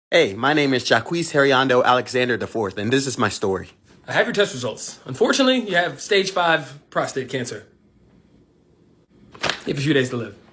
Hey, my name is Jacquees Hariondo Alexander IV, and this is my story. I have your test results. Unfortunately, you have stage 5 prostate cancer. You have a few days to live.